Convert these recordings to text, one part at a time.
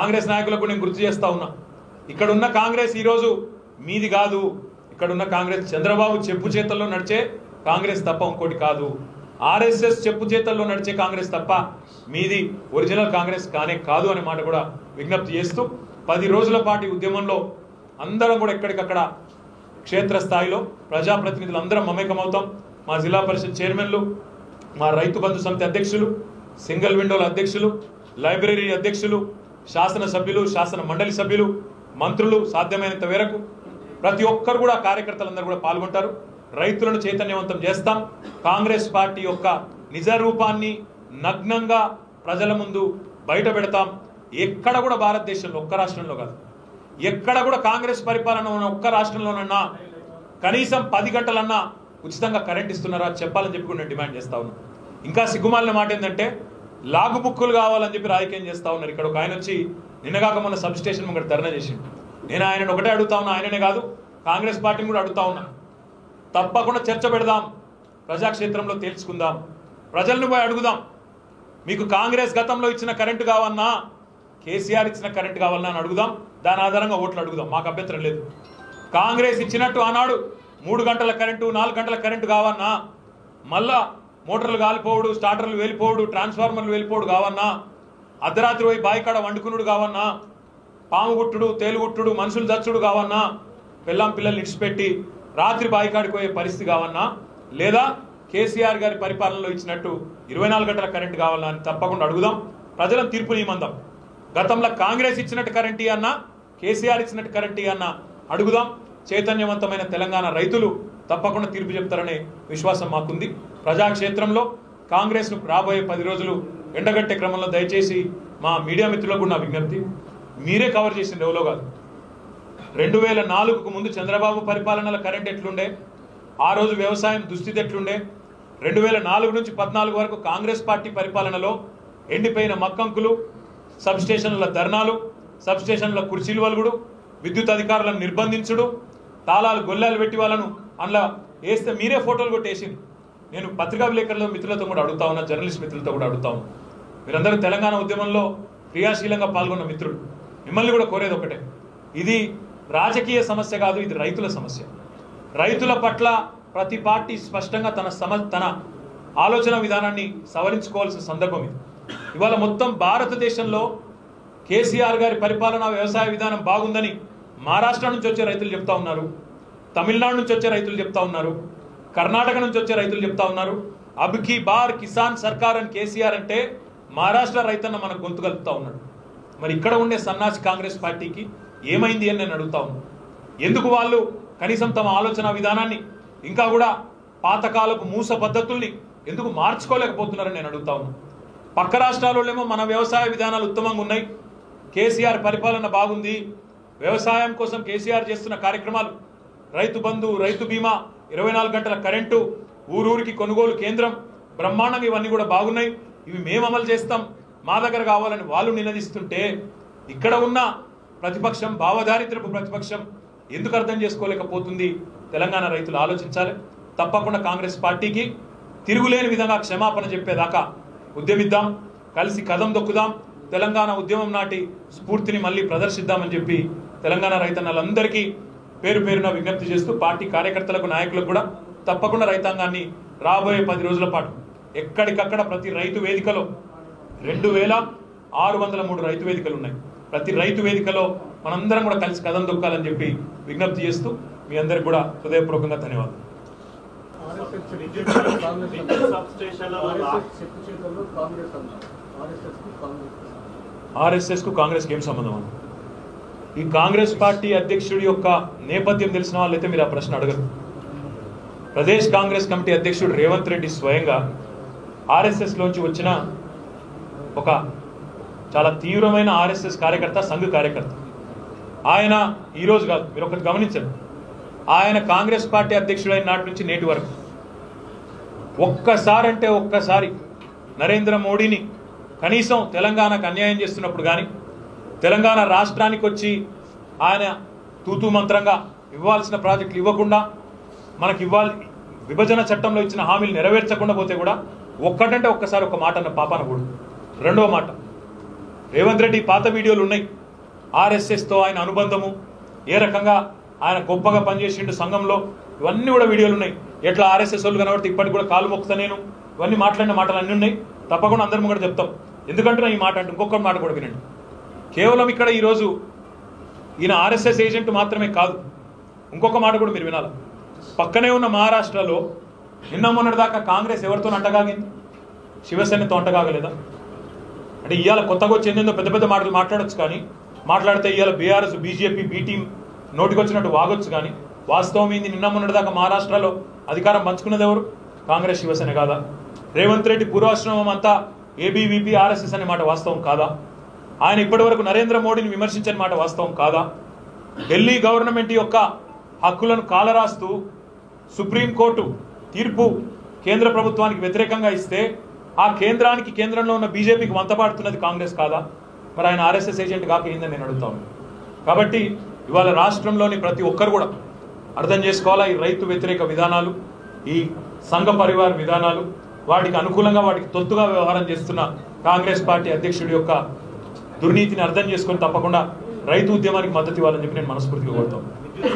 కాంగ్రెస్ నాయకులకు నేను గుర్తు చేస్తా ఉన్నా, ఇక్కడున్న కాంగ్రెస్ ఈరోజు మీది కాదు. ఇక్కడున్న కాంగ్రెస్ చంద్రబాబు చెప్పు చేతల్లో నడిచే కాంగ్రెస్ తప్ప ఇంకోటి కాదు. ఆర్ఎస్ఎస్ చెప్పు చేతల్లో నడిచే కాంగ్రెస్ తప్ప మీది ఒరిజినల్ కాంగ్రెస్ కానే కాదు అనే మాట కూడా విజ్ఞప్తి చేస్తూ 10 రోజుల పాటు ఉద్యమంలో అందరం కూడా ఎక్కడికక్కడ క్షేత్రస్థాయిలో ప్రజాప్రతినిధులు అందరం మమేకమవుతాం. మా జిల్లా పరిషత్ చైర్మన్లు, మా రైతు బంధు సమితి అధ్యక్షులు, సింగిల్ విండోల అధ్యక్షులు, లైబ్రరీ అధ్యక్షులు, శాసనసభ్యులు, శాసన మండలి సభ్యులు, మంత్రులు సాధ్యమైనంత మేరకు ప్రతి ఒక్కరు కూడా కార్యకర్తలందరూ కూడా పాల్గొంటారు. రైతులను చైతన్యవంతం చేస్తాం. కాంగ్రెస్ పార్టీ యొక్క నిజ రూపాన్ని నగ్నంగా ప్రజల ముందు బయట పెడతాం. ఎక్కడ కూడా భారతదేశంలో ఒక్క రాష్ట్రంలో కాదు, ఎక్కడ కూడా కాంగ్రెస్ పరిపాలన ఉన్న ఒక్క రాష్ట్రంలోనన్నా కనీసం 10 గంటలన్నా ఉచితంగా కరెంట్ ఇస్తున్నారా చెప్పాలని చెప్పి నేను డిమాండ్ చేస్తా ఉన్నాను. ఇంకా సిగ్గుమాలిన మాట ఏంటంటే లాగు బుక్కులు కావాలని చెప్పి రాజకీయం చేస్తా ఉన్నారు. ఇక్కడ ఒక ఆయన వచ్చి నిన్నగాక మొన్న సబ్ స్టేషన్ ముంగట ధర్నా చేసిండు. నేను ఆయనను ఒకటే అడుగుతా ఉన్నా, ఆయననే కాదు కాంగ్రెస్ పార్టీని కూడా అడుగుతా ఉన్నా, తప్పకుండా చర్చ పెడదాం, ప్రజాక్షేత్రంలో తేల్చుకుందాం, ప్రజలను పోయి అడుగుదాం. మీకు కాంగ్రెస్ గతంలో ఇచ్చిన కరెంటు కావన్నా, కేసీఆర్ ఇచ్చిన కరెంటు కావాలన్నా అని అడుగుదాం. దాని ఆధారంగా ఓట్లు అడుగుదాం, మాకు అభ్యంతరం లేదు. కాంగ్రెస్ ఇచ్చినట్టు ఆనాడు 3 గంటల కరెంటు, 4 గంటల కరెంటు కావన్నా, మళ్ళా మోటార్లు కాలిపోవడు, స్టార్టర్లు వెళ్ళిపోవడు, ట్రాన్స్ఫార్మర్లు వెళ్ళిపోవడు కావన్నా, అర్ధరాత్రి పోయి బాయికాడ వండుకునుడు కావన్నా, పాము గుట్టుడు, తేలుగుట్టుడు, మనుషులు దచ్చుడు కావన్నా, పిల్లం పిల్లల్ని ఇడిచిపెట్టి రాత్రి బాయికాడికి పోయే పరిస్థితి కావన్నా, లేదా కేసీఆర్ గారి పరిపాలనలో ఇచ్చినట్టు 24 గంటల కరెంటు కావాలన్నా అని తప్పకుండా అడుగుదాం. ప్రజలను తీర్పు నియమందాం. గతంలో కాంగ్రెస్ ఇచ్చినట్టు కరెంటు అన్నా, కేసీఆర్ ఇచ్చినట్టు కరెంటు అన్నా అడుగుదాం. చైతన్యవంతమైన తెలంగాణ రైతులు తప్పకుండా తీర్పు చెప్తారనే విశ్వాసం మాకుంది. ప్రజాక్షేత్రంలో కాంగ్రెస్ను రాబోయే 10 రోజులు ఎండగట్టే క్రమంలో దయచేసి మా మీడియా మిత్రులకు నా విజ్ఞప్తి, మీరే కవర్ చేసింది ఎవరో కాదు. 2004కు ముందు చంద్రబాబు పరిపాలనలో కరెంట్ ఎట్లుండే, ఆ రోజు వ్యవసాయం దుస్థితి ఎట్లుండే, 2004 నుంచి 14 వరకు కాంగ్రెస్ పార్టీ పరిపాలనలో ఎండిపోయిన మక్కంకులు, సబ్స్టేషన్ల ధర్నాలు, సబ్స్టేషన్ల కుర్చీలు వలుగుడు, విద్యుత్ అధికారులను నిర్బంధించుడు, తాళాలు గొల్లాలు పెట్టి వాళ్ళను అందులో వేస్తే మీరే ఫోటోలు కొట్టేసింది. నేను పత్రికా విలేకరుల మిత్రులతో కూడా అడుగుతా ఉన్నా, జర్నలిస్ట్ మిత్రులతో కూడా అడుగుతా ఉన్నా, మీరందరూ తెలంగాణ ఉద్యమంలో క్రియాశీలంగా పాల్గొన్న మిత్రులు, మిమ్మల్ని కూడా కోరేది ఒకటే, ఇది రాజకీయ సమస్య కాదు, ఇది రైతుల సమస్య. రైతుల పట్ల ప్రతి పార్టీ స్పష్టంగా తన ఆలోచన విధానాన్ని సవరించుకోవాల్సిన సందర్భం ఇది. ఇవాళ మొత్తం భారతదేశంలో కేసీఆర్ గారి పరిపాలన, వ్యవసాయ విధానం బాగుందని మహారాష్ట్ర నుంచి వచ్చే రైతులు చెప్తా ఉన్నారు, తమిళనాడు నుంచి వచ్చే రైతులు చెప్తా ఉన్నారు, కర్ణాటక నుంచి వచ్చే రైతులు చెప్తా ఉన్నారు. అబ్కి బార్ కిసాన్ సర్కార్ అని కేసీఆర్ అంటే మహారాష్ట్ర రైతన్న మనకు గొంతు కలుపుతా ఉన్నాడు. మరి ఇక్కడ ఉండే సన్నాసి కాంగ్రెస్ పార్టీకి ఏమైంది అని నేను అడుగుతా ఉన్నాను. ఎందుకు వాళ్ళు కనీసం తమ ఆలోచన విధానాన్ని ఇంకా కూడా పాతకాలపు మూస పద్ధతుల్ని ఎందుకు మార్చుకోలేకపోతున్నారని నేను అడుగుతా ఉన్నాను. పక్క రాష్ట్రాలలో మన వ్యవసాయ విధానాలు ఉత్తమంగా ఉన్నాయి, కేసీఆర్ పరిపాలన బాగుంది, వ్యవసాయం కోసం కేసీఆర్ చేస్తున్న కార్యక్రమాలు, రైతు బంధు, రైతు బీమా, 24 గంటల కరెంటు, ఊరూరికి కొనుగోలు కేంద్రం, బ్రహ్మాండంగా ఇవన్నీ కూడా బాగున్నాయి, ఇవి మేము అమలు చేస్తాం, మా దగ్గర కావాలని వాళ్ళు నినదిస్తుంటే ఇక్కడ ఉన్న ప్రతిపక్షం, భావదారిద్రపు ప్రతిపక్షం ఎందుకు అర్థం చేసుకోలేకపోతుంది? తెలంగాణ రైతులు ఆలోచించాలి. తప్పకుండా కాంగ్రెస్ పార్టీకి తిరుగులేని విధంగా క్షమాపణ చెప్పేదాకా ఉద్యమిద్దాం, కలిసి కదం దొక్కుదాం, తెలంగాణ ఉద్యమం నాటి స్ఫూర్తిని మళ్ళీ ప్రదర్శిద్దామని చెప్పి తెలంగాణ రైతన్నలందరికీ పేరు పేరున విజ్ఞప్తి చేస్తూ పార్టీ కార్యకర్తలకు, నాయకులకు కూడా తప్పకుండా రైతాంగాన్ని రాబోయే 10 రోజుల పాటు ఎక్కడికక్కడ ప్రతి రైతు వేదికలో 2603 రైతు వేదికలు ఉన్నాయి. ప్రతి రైతు వేదికలో మనందరం కూడా కలిసి కదం దొక్కాలని చెప్పి విజ్ఞప్తి చేస్తూ మీ అందరికి కూడా హృదయపూర్వకంగా ధన్యవాదాలు. ఆర్ఎస్ఎస్ కు కాంగ్రెస్ ఏం సంబంధం అన్న? ఈ కాంగ్రెస్ పార్టీ అధ్యక్షుడి యొక్క నేపథ్యం తెలిసిన వాళ్ళైతే మీరు ఆ ప్రశ్న అడగరు. ప్రదేశ్ కాంగ్రెస్ కమిటీ అధ్యక్షుడు రేవంత్ రెడ్డి స్వయంగా ఆర్ఎస్ఎస్ లోంచి వచ్చిన ఒక చాలా తీవ్రమైన ఆర్ఎస్ఎస్ కార్యకర్త, సంఘ కార్యకర్త. ఆయన ఈరోజు కాదు, మీరు ఒకటి గమనించండి, ఆయన కాంగ్రెస్ పార్టీ అధ్యక్షుడైన నాటి నుంచి నేటి వరకు ఒక్కసారి నరేంద్ర మోడీని కనీసం తెలంగాణకు అన్యాయం చేస్తున్నప్పుడు కానీ, తెలంగాణ రాష్ట్రానికి వచ్చి ఆయన తూతూ మంత్రంగా ఇవ్వాల్సిన ప్రాజెక్టులు ఇవ్వకుండా, మనకి ఇవ్వాలి విభజన చట్టంలో ఇచ్చిన హామీలు నెరవేర్చకుండా పోతే కూడా ఒక్కటంటే ఒక్కసారి ఒక మాట అన్న పాపాన కూడా. రెండవ మాట, రేవంత్ రెడ్డి పాత వీడియోలు ఉన్నాయి. ఆర్ఎస్ఎస్తో ఆయన అనుబంధము, ఏ రకంగా ఆయన గొప్పగా పనిచేసిండు సంఘంలో, ఇవన్నీ కూడా వీడియోలు ఉన్నాయి. ఎట్లా ఆర్ఎస్ఎస్ వాళ్ళు కనబడితే ఇప్పటికి కూడా కాలు మొక్కుతా నేను, ఇవన్నీ మాట్లాడిన మాటలు అన్నీ ఉన్నాయి. తప్పకుండా అందరం కూడా చెప్తాం. ఎందుకంటే ఈ మాట అంటే ఇంకొక మాట కూడా వినండి. కేవలం ఇక్కడ ఈరోజు ఈయన ఆర్ఎస్ఎస్ ఏజెంట్ మాత్రమే కాదు, ఇంకొక మాట కూడా మీరు వినాలి. పక్కనే ఉన్న మహారాష్ట్రలో నిన్న మొన్నటిదాకా కాంగ్రెస్ ఎవరితో అంటగాగింది? శివసేనతో అంటగాగలేదా? అంటే ఇవాళ కొత్తగా వచ్చేందో పెద్ద పెద్ద మాటలు మాట్లాడొచ్చు, కానీ మాట్లాడితే ఇవాళ బీఆర్ఎస్ బీజేపీ బీ టీం నోటికొచ్చినట్టు వాగొచ్చు, కానీ వాస్తవం ఏంది? నిన్న మొన్నటిదాకా మహారాష్ట్రలో అధికారం పంచుకున్నది ఎవరు? కాంగ్రెస్ శివసేన కాదా? రేవంత్ రెడ్డి పూర్వాశ్రమం అంతా ఏబీవీపీ ఆర్ఎస్ఎస్ అనే మాట వాస్తవం కాదా? ఆయన ఇప్పటి వరకు నరేంద్ర మోడీని విమర్శించిన మాట వాస్తవం కాదా? ఢిల్లీ గవర్నమెంట్ యొక్క హక్కులను కాలరాస్తూ సుప్రీంకోర్టు తీర్పు కేంద్ర ప్రభుత్వానికి వ్యతిరేకంగా ఇస్తే ఆ కేంద్రానికి కేంద్రంలో ఉన్న బీజేపీకి వంతపాడుతున్నది కాంగ్రెస్ కాదా? మరి ఆయన ఆర్ఎస్ఎస్ ఏజెంట్ కాక ఏందని నేను అడుగుతాను. కాబట్టి ఇవాళ రాష్ట్రంలోని ప్రతి ఒక్కరు కూడా అర్థం చేసుకోవాలా, ఈ రైతు వ్యతిరేక విధానాలు, ఈ సంఘ పరివార విధానాలు, వాటికి అనుకూలంగా వాటికి తొత్తుగా వ్యవహారం చేస్తున్న కాంగ్రెస్ పార్టీ అధ్యక్షుడి యొక్క దుర్నీతిని అర్థం చేసుకొని తప్పకుండా రైతు ఉద్యమానికి మద్దతు ఇవ్వాలని చెప్పి నేను మనస్ఫూర్తిగా కోరుతాను.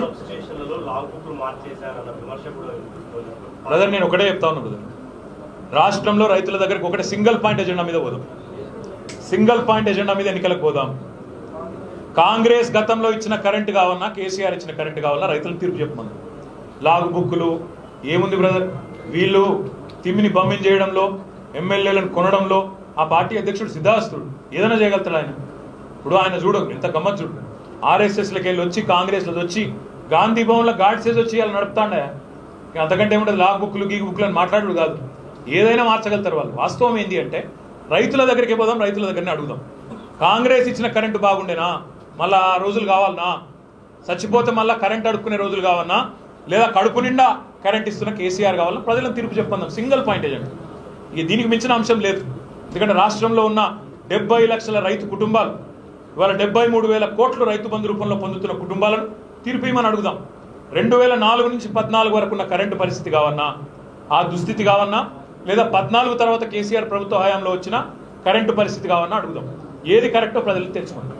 బ్రదర్, నేను ఒకటే చెప్తా ఉన్నా బ్రదర్, రాష్ట్రంలో రైతుల దగ్గరికి ఒకటే సింగిల్ పాయింట్ ఎజెండా మీద పోదాం. సింగిల్ పాయింట్ ఎజెండా మీద ఎన్నికలకు పోదాం. కాంగ్రెస్ గతంలో ఇచ్చిన కరెంటు కావాలన్నా, కేసీఆర్ ఇచ్చిన కరెంటు కావాలన్నా రైతులను తీర్పు చెప్పమని. లాగు బుక్కులు ఏముంది బ్రదర్? వీళ్ళు తిమ్మిని బమ్మిని చేయడంలో, ఎమ్మెల్యేలను కొనడంలో ఆ పార్టీ అధ్యక్షుడు సిద్ధాస్తుడు ఏదైనా చేయగలుగుతాడు ఆయన. ఇప్పుడు ఆయన చూడు ఎంత గమ్మత్ చూడు, ఆర్ఎస్ఎస్లకి వెళ్ళి వచ్చి కాంగ్రెస్లో వచ్చి గాంధీ భవన్లో గాడ్సేసి వచ్చి వాళ్ళు నడుపుతాండే. అంతకంటే ఏముంటుంది? లాగ్ బుక్లు గీ బుక్లు అని మాట్లాడు కాదు, ఏదైనా మార్చగలుగుతారు వాళ్ళు. వాస్తవం ఏంటి అంటే రైతుల దగ్గరికి పోదాం, రైతుల దగ్గరనే అడుగుదాం. కాంగ్రెస్ ఇచ్చిన కరెంటు బాగుండేనా? మళ్ళీ ఆ రోజులు కావాలన్నా? చచ్చిపోతే మళ్ళీ కరెంట్ అడుక్కునే రోజులు కావాలన్నా? లేదా కడుపు నిండా కరెంట్ ఇస్తున్న కేసీఆర్ కావాలన్నా? ప్రజలను తీర్పు చెప్పందాం. Single point agent. ఇక దీనికి మించిన అంశం లేదు. ఎందుకంటే రాష్ట్రంలో ఉన్న 70 లక్షల రైతు కుటుంబాలు, ఇవాళ 73,000 కోట్లు రైతు బంధు రూపంలో పొందుతున్న కుటుంబాలను తీర్పు ఇవ్వమని అడుగుదాం. 2004 నుంచి 14 వరకు ఉన్న కరెంటు పరిస్థితి కావన్నా, ఆ దుస్థితి కావన్నా, లేదా 14 తర్వాత కేసీఆర్ ప్రభుత్వ హయాంలో వచ్చిన కరెంటు పరిస్థితి కావన్నా అడుగుదాం. ఏది కరెక్టో ప్రజలు తెలుసుకోండి.